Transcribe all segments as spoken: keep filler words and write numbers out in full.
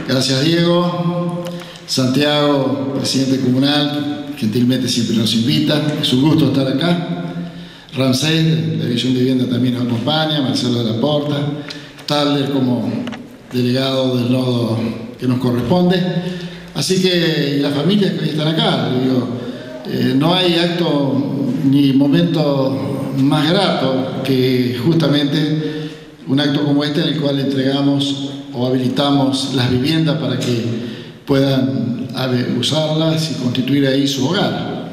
Gracias, Diego. Santiago, presidente comunal, gentilmente siempre nos invita. Es un gusto estar acá. Ramsés, de la División de Vivienda, también nos acompaña. Marcelo de la Porta. Stadler como delegado del nodo que nos corresponde. Así que, y las familias que hoy están acá, digo, eh, no hay acto ni momento más grato que justamente un acto como este en el cual entregamos o habilitamos las viviendas para que puedan usarlas y constituir ahí su hogar.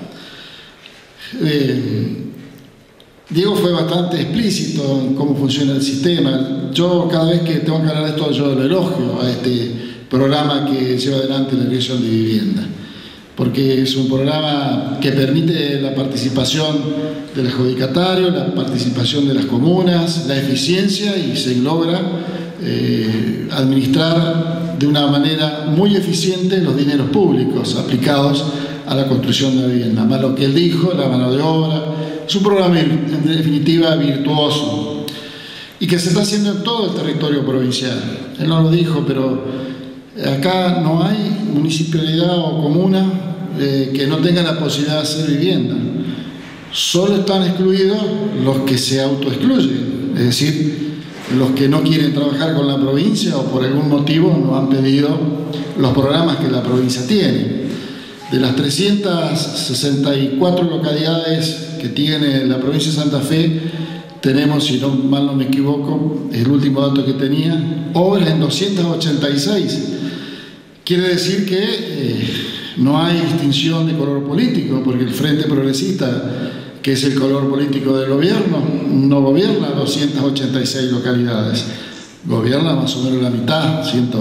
Eh, Diego fue bastante explícito en cómo funciona el sistema. Yo cada vez que tengo que hablar de esto, yo lo elogio a este programa que lleva adelante la Dirección de Vivienda, porque es un programa que permite la participación del adjudicatario, la participación de las comunas, la eficiencia, y se logra eh, administrar de una manera muy eficiente los dineros públicos aplicados a la construcción de la vivienda. Más lo que él dijo, la mano de obra. Es un programa en definitiva virtuoso y que se está haciendo en todo el territorio provincial. Él no lo dijo, pero acá no hay municipalidad o comuna eh, que no tenga la posibilidad de hacer vivienda. Solo están excluidos los que se autoexcluyen, es decir, los que no quieren trabajar con la provincia o por algún motivo no han pedido los programas que la provincia tiene. De las trescientas sesenta y cuatro localidades que tiene la provincia de Santa Fe, tenemos, si no mal no me equivoco, el último dato que tenía, obras en doscientas ochenta y seis. Quiere decir que eh, no hay distinción de color político, porque el Frente Progresista, que es el color político del gobierno, no gobierna doscientas ochenta y seis localidades, gobierna más o menos la mitad, ciento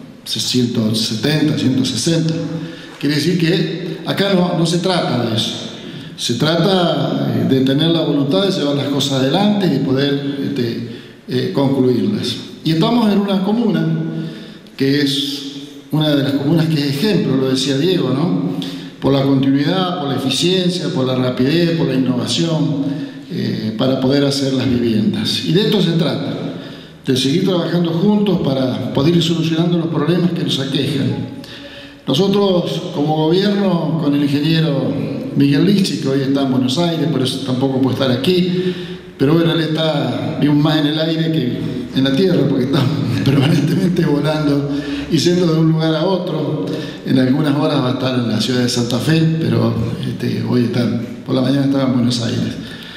setenta, ciento sesenta. Quiere decir que acá no, no se trata de eso. Se trata de tener la voluntad de llevar las cosas adelante y poder este, eh, concluirlas. Y estamos en una comuna que es una de las comunas que es ejemplo, lo decía Diego, ¿no? Por la continuidad, por la eficiencia, por la rapidez, por la innovación, eh, para poder hacer las viviendas. Y de esto se trata, de seguir trabajando juntos para poder ir solucionando los problemas que nos aquejan. Nosotros, como gobierno, con el ingeniero Miguel Lichi, que hoy está en Buenos Aires, por eso tampoco puede estar aquí, pero bueno, él está más en el aire que en la tierra, porque está permanentemente volando y yendo de un lugar a otro. En algunas horas va a estar en la ciudad de Santa Fe, pero este, hoy está, por la mañana estaba en Buenos Aires.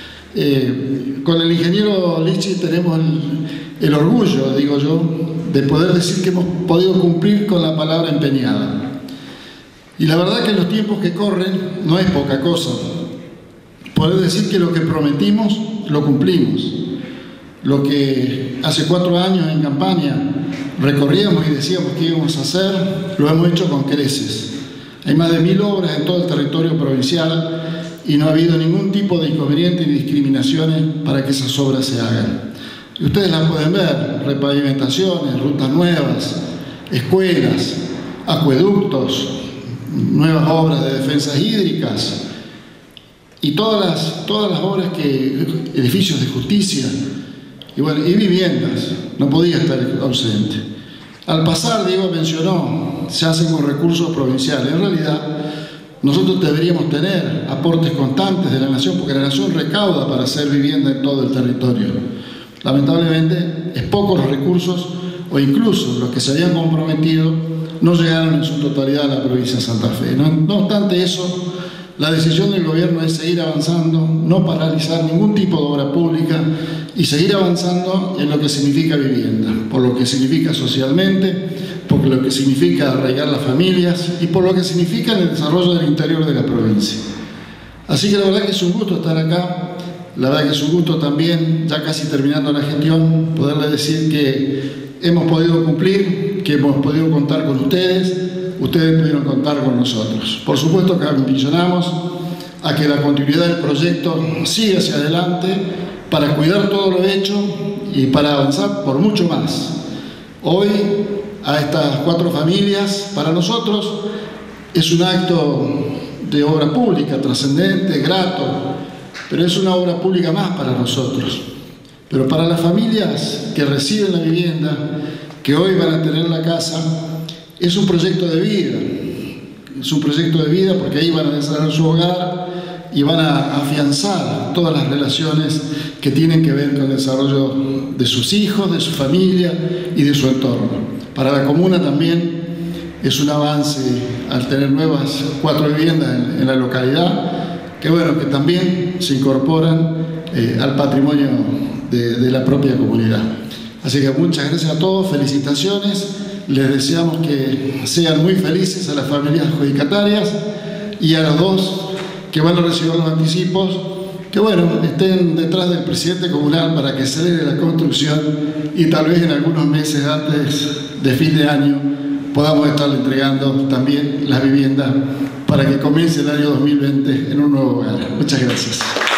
Eh, con el ingeniero Lichi tenemos el, el orgullo, digo yo, de poder decir que hemos podido cumplir con la palabra empeñada. Y la verdad que en los tiempos que corren no es poca cosa. Poder decir que lo que prometimos lo cumplimos. Lo que hace cuatro años en campaña recorríamos y decíamos que íbamos a hacer, lo hemos hecho con creces. Hay más de mil obras en todo el territorio provincial y no ha habido ningún tipo de inconveniente ni discriminaciones para que esas obras se hagan. Y ustedes las pueden ver: repavimentaciones, rutas nuevas, escuelas, acueductos, nuevas obras de defensas hídricas y todas las, todas las obras que, edificios de justicia y, bueno, y viviendas, no podía estar ausente. Al pasar, Diego mencionó, se hacen con recursos provinciales. En realidad, nosotros deberíamos tener aportes constantes de la Nación, porque la Nación recauda para hacer vivienda en todo el territorio. Lamentablemente, es pocos los recursos, o incluso los que se habían comprometido no llegaron en su totalidad a la provincia de Santa Fe. No, no obstante eso, la decisión del gobierno es seguir avanzando, no paralizar ningún tipo de obra pública y seguir avanzando en lo que significa vivienda, por lo que significa socialmente, por lo que significa arraigar las familias y por lo que significa el desarrollo del interior de la provincia. Así que la verdad que es un gusto estar acá, la verdad que es un gusto también, ya casi terminando la gestión, poderle decir que hemos podido cumplir, que hemos podido contar con ustedes, ustedes pudieron contar con nosotros. Por supuesto que ambicionamos a que la continuidad del proyecto siga hacia adelante para cuidar todo lo hecho y para avanzar por mucho más. Hoy, a estas cuatro familias, para nosotros es un acto de obra pública, trascendente, grato, pero es una obra pública más para nosotros. Pero para las familias que reciben la vivienda, que hoy van a tener la casa, es un proyecto de vida, es un proyecto de vida porque ahí van a desarrollar su hogar y van a afianzar todas las relaciones que tienen que ver con el desarrollo de sus hijos, de su familia y de su entorno. Para la comuna también es un avance al tener nuevas cuatro viviendas en, en la localidad, que bueno, que también se incorporan eh, al patrimonio de, de la propia comunidad. Así que muchas gracias a todos, felicitaciones, les deseamos que sean muy felices a las familias adjudicatarias y a los dos que van a recibir los anticipos, que bueno, estén detrás del presidente comunal para que acelere la construcción y tal vez en algunos meses antes de fin de año podamos estarle entregando también las viviendas para que comience el año dos mil veinte en un nuevo hogar. Muchas gracias.